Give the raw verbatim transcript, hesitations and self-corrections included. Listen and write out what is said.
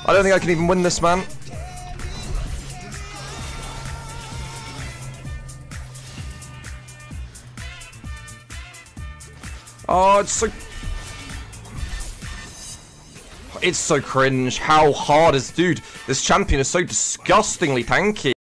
I don't think I can even win this, man. Oh, it's so... It's so cringe. How hard is... Dude, this champion is so disgustingly tanky.